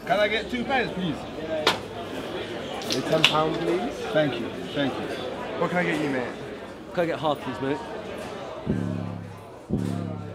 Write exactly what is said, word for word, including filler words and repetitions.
Can I get two pints, please? ten pounds, please. Thank you, thank you. What can I get you, mate? Can I get half, please, mate?